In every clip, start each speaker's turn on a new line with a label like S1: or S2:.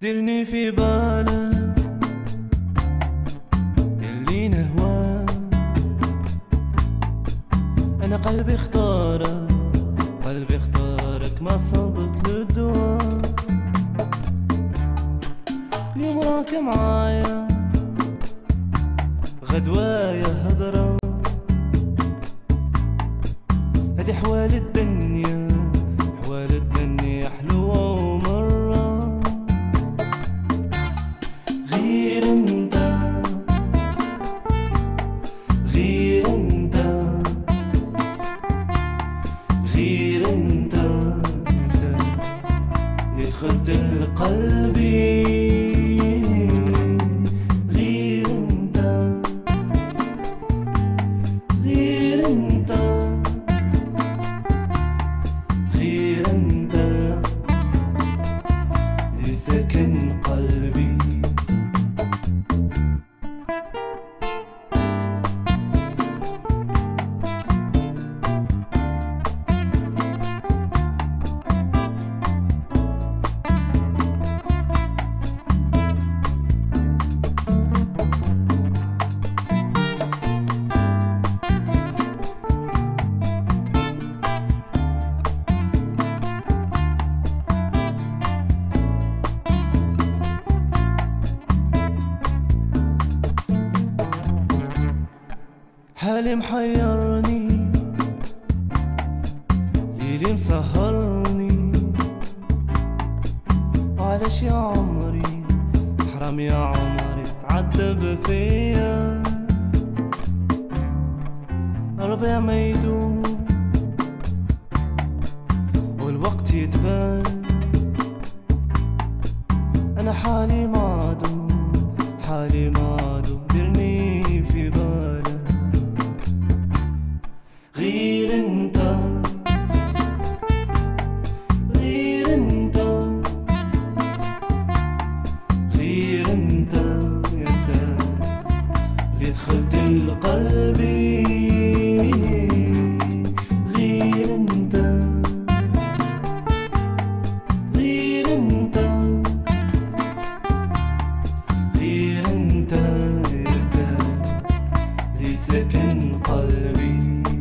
S1: ديرني في بالك اللي نهواك، أنا قلبي اختارك، قلبي اختارك ما صبت للدواء. اليوم راك معايا غدوايا هضرة، هادي حوال الدنيا، حوال الدنيا حلوة ومرة. غير انت، غير انت، غير انت، اللي دخلت لقلبي. غير انت، غير انت، غير انت، اللي سكن قلبي. حالي محيرني، ليلي مسهرني، وعلاش يا عمري حرام يا عمري تعذب فيا. ربيع ما يدوم والوقت يتبان، أنا حالي معدوم، حالي معدوم، ديرني في بالك. غير انت، غير انت، غير انت، انت اللي دخلت لقلبي. غير انت، غير انت، غير انت، انت اللي سكن قلبي.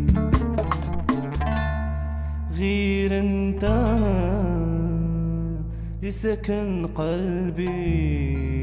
S1: غير انت لسكن قلبي.